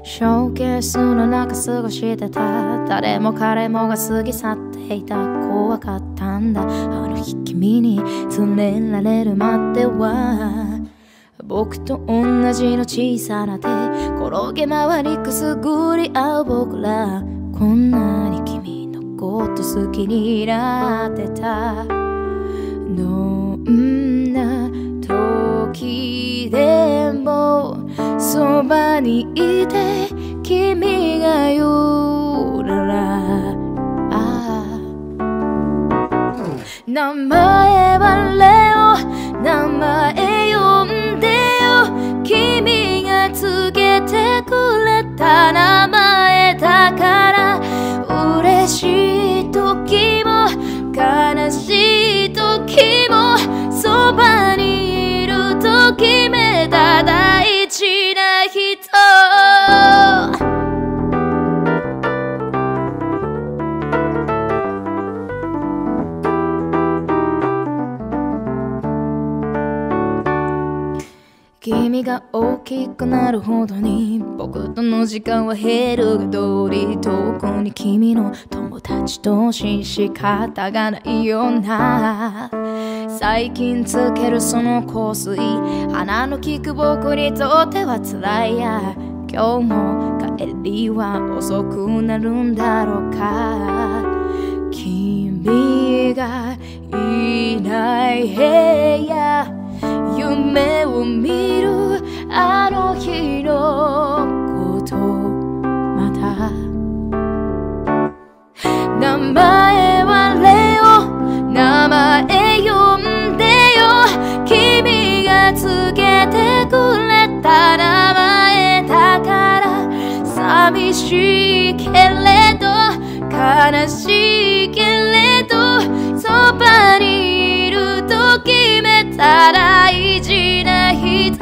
ショーケースの中過ごしてた。誰も彼もが過ぎ去っていた。怖かったんだあの日君に連れられるまでは。僕と同じの小さな手転げ回りくすぐり合う僕ら。こんなに君のこと好きになってた。どんな時でもそばにいて君が言うなら、名前はレオ、名前呼んでよ。君が告げてくれた名前だから。嬉しい時も悲しい時もそばにいると決めた大事な人。君が大きくなるほどに僕との時間は減るが通り、遠くに君の友達とし方がないような。最近つけるその香水、鼻の利く僕にとっては辛いや。今日も帰りは遅くなるんだろうか。君がいない部屋、夢を見るあの日のことまた。名前はレオ、名前呼んでよ。君が告げてくれた名前だから。寂しいけれど悲しいけれどそばにいると決めた大事な人。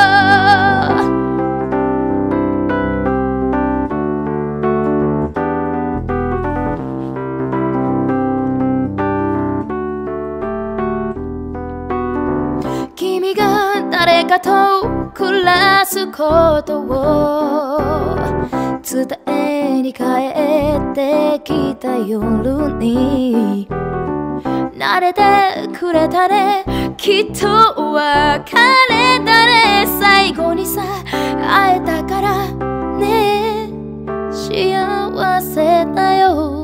君が誰かと暮らすことを伝えに帰ってきた夜に慣れてくれたね。きっと別れだね。最後にさ会えたからね。幸せだよ。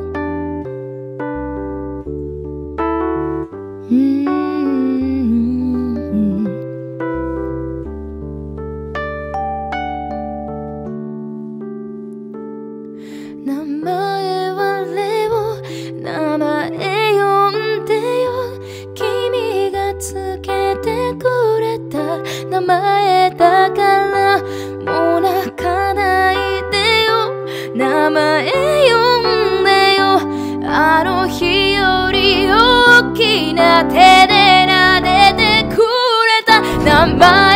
名前はレオ、名前呼んでよ。君がつけてくれた名前だから。もう泣かないでよ。名前呼んでよ。あの日より大きな手で撫でてくれた名前